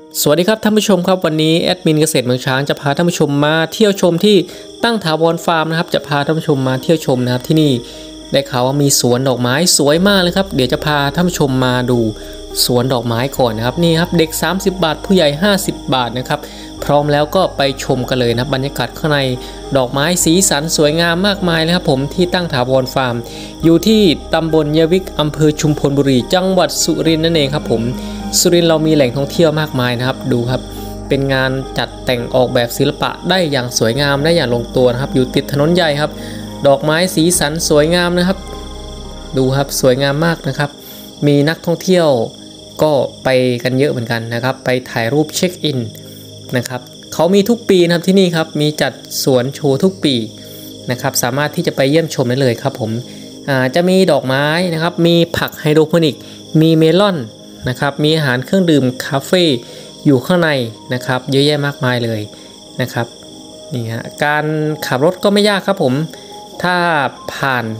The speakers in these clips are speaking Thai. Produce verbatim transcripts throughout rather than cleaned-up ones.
สวัสดีครับท่านผู้ชมครับวันนี้แอดมินเกษตรเมืองช้างจะพาท่านผู้ชมมาเที่ยวชมที่ตั้งถาวรฟาร์มนะครับจะพาท่านผู้ชมมาเที่ยวชมนะครับที่นี่ได้ข่าวว่ามีสวนดอกไม้สวยมากเลยครับเดี๋ยวจะพาท่านผู้ชมมาดูสวนดอกไม้ก่อนนะครับนี่ครับเด็กสามสิบบาทผู้ใหญ่ห้าสิบบาทนะครับพร้อมแล้วก็ไปชมกันเลยนะบรรยากาศข้างในดอกไม้สีสันสวยงามมากมายเลยครับผมที่ตั้งถาวรฟาร์มอยู่ที่ตำบลยะวิกอำเภอชุมพลบุรีจังหวัดสุรินทร์นั่นเองครับผมสุรินทร์เรามีแหล่งท่องเที่ยวมากมายนะครับดูครับเป็นงานจัดแต่งออกแบบศิลปะได้อย่างสวยงามได้อย่างลงตัวนะครับอยู่ติดถนนใหญ่ครับดอกไม้สีสันสวยงามนะครับดูครับสวยงามมากนะครับมีนักท่องเที่ยวก็ไปกันเยอะเหมือนกันนะครับไปถ่ายรูปเช็คอินนะครับเขามีทุกปีนะครับที่นี่ครับมีจัดสวนโชว์ทุกปีนะครับสามารถที่จะไปเยี่ยมชมได้เลยครับผมจะมีดอกไม้นะครับมีผักไฮโดรโปนิกมีเมลอนนะครับมีอาหารเครื่องดื่มคาเฟ่อยู่ข้างในนะครับเยอะแยะมากมายเลยนะครับนี่ฮะการขับรถก็ไม่ยากครับผมถ้าผ่าน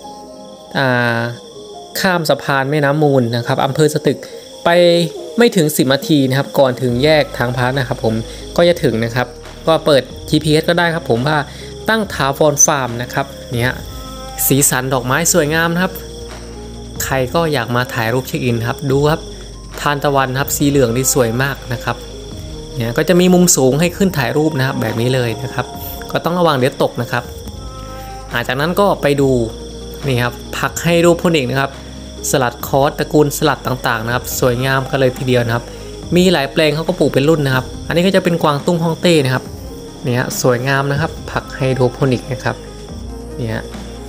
ข้ามสะพานแม่น้ำมูลนะครับอำเภอสตึกไปไม่ถึงสิบนาทีนะครับก่อนถึงแยกทางพาร์ทนะครับผมก็จะถึงนะครับก็เปิด จี พี เอส ก็ได้ครับผมว่าตั้งถาวรฟาร์มนะครับเนี่ยสีสันดอกไม้สวยงามนะครับใครก็อยากมาถ่ายรูปเช็คอินครับดูครับทานตะวันครับสีเหลืองนี่สวยมากนะครับเนี่ยก็จะมีมุมสูงให้ขึ้นถ่ายรูปนะครับแบบนี้เลยนะครับก็ต้องระวังเดี๋ยวตกนะครับจากนั้นก็ไปดูนี่ครับผักไฮโดรโปนิกนะครับสลัดคอสตระกูลสลัดต่างๆนะครับสวยงามกันเลยทีเดียวนะครับมีหลายแปลงเขาก็ปลูกเป็นรุ่นนะครับอันนี้ก็จะเป็นกวางตุ้งฮ่องเต้นะครับเนี่ยสวยงามนะครับผักไฮโดรโปนิกนะครับเนี่ย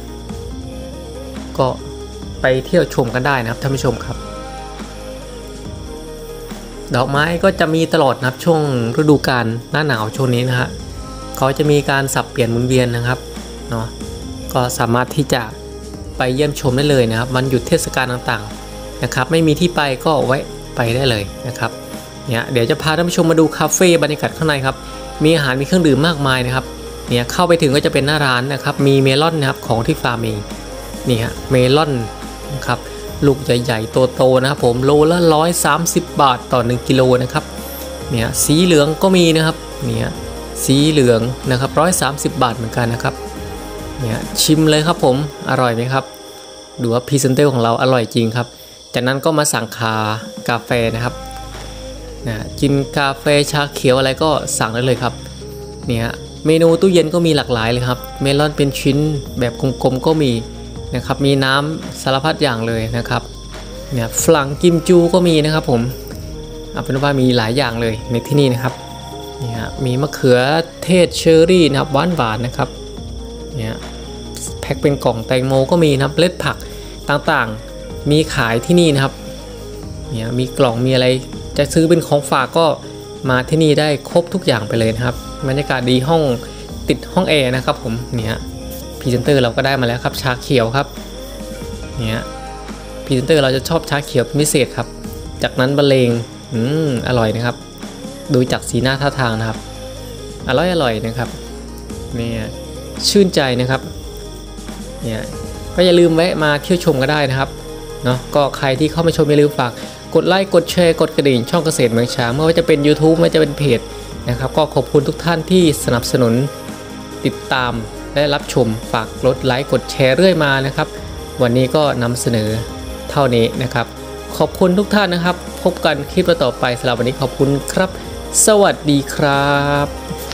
ก็ไปเที่ยวชมกันได้นะครับท่านผู้ชมครับดอกไม้ก็จะมีตลอดนะครับช่วงฤดูกาลหน้าหนาวช่วงนี้นะฮะเขาจะมีการสับเปลี่ยนหมุนเวียนนะครับเนาะก็สามารถที่จะไปเยี่ยมชมได้เลยนะครับวันหยุดเทศกาลต่างๆนะครับไม่มีที่ไปก็ไว้ไปได้เลยนะครับเนี่ยเดี๋ยวจะพาท่านผู้ชมมาดูคาเฟ่บรรยากาศข้างในครับมีอาหารมีเครื่องดื่มมากมายนะครับเนี่ยเข้าไปถึงก็จะเป็นหน้าร้านนะครับมีเมลอนนะครับของที่ฟาร์มเองนี่ฮะเมลอนนะครับลูกใหญ่ๆโตๆนะครับผมโลละร้อยสามสิบบาทต่อหนึ่งกิโลนะครับเนี่ยสีเหลืองก็มีนะครับเนี่ยสีเหลืองนะครับร้อยสามสิบบาทเหมือนกันนะครับเนี่ยชิมเลยครับผมอร่อยไหมครับดูว่าพรีเซนเตอร์ของเราอร่อยจริงครับจากนั้นก็มาสั่งคากาแฟนะครับนะกินกาแฟชาเขียวอะไรก็สั่งได้เลยครับเนี่ยเมนูตู้เย็นก็มีหลากหลายเลยครับเมลอนเป็นชิ้นแบบกลมๆก็มีนะครับมีน้ำสารพัดอย่างเลยนะครับเนี่ยฝรั่งกิมจูก็มีนะครับผมเอาเป็นว่ามีหลายอย่างเลยในที่นี่นะครับเนี่ยมีมะเขือเทศเชอร์รี่นะครับหวานหวานนะครับเนี่ยแพ็คเป็นกล่องแตงโมก็มีนะครับเล็ดผักต่างๆมีขายที่นี่นะครับเนี่ยมีกล่องมีอะไรจะซื้อเป็นของฝากก็มาที่นี่ได้ครบทุกอย่างไปเลยนะครับบรรยากาศดีห้องติดห้องแอร์นะครับผมเนี่ยพรีเซนเตอร์เราก็ได้มาแล้วครับชาเขียวครับเนี่ยพรีเซนเตอร์เราจะชอบชาเขียวเป็นพิเศษครับจากนั้นบรรเลงอืมอร่อยนะครับดูจากสีหน้าท่าทางนะครับอร่อยอร่อยนะครับเนี่ยชื่นใจนะครับเนี่ยก็อย่าลืมแวะมาเที่ยวชมก็ได้นะครับเนาะก็ใครที่เข้ามาชมอย่าลืมฝากกดไลค์กดแชร์กดกระดิ่งช่องเกษตรเมืองช้างไม่ว่าจะเป็น ยูทูบ ไม่ว่าจะเป็นเพจนะครับก็ขอบคุณทุกท่านที่สนับสนุนติดตามและรับชมฝากกดไลค์กดแชร์เรื่อยมานะครับวันนี้ก็นำเสนอเท่านี้นะครับขอบคุณทุกท่านนะครับพบกันคลิปต่อไปสำหรับวันนี้ขอบคุณครับสวัสดีครับ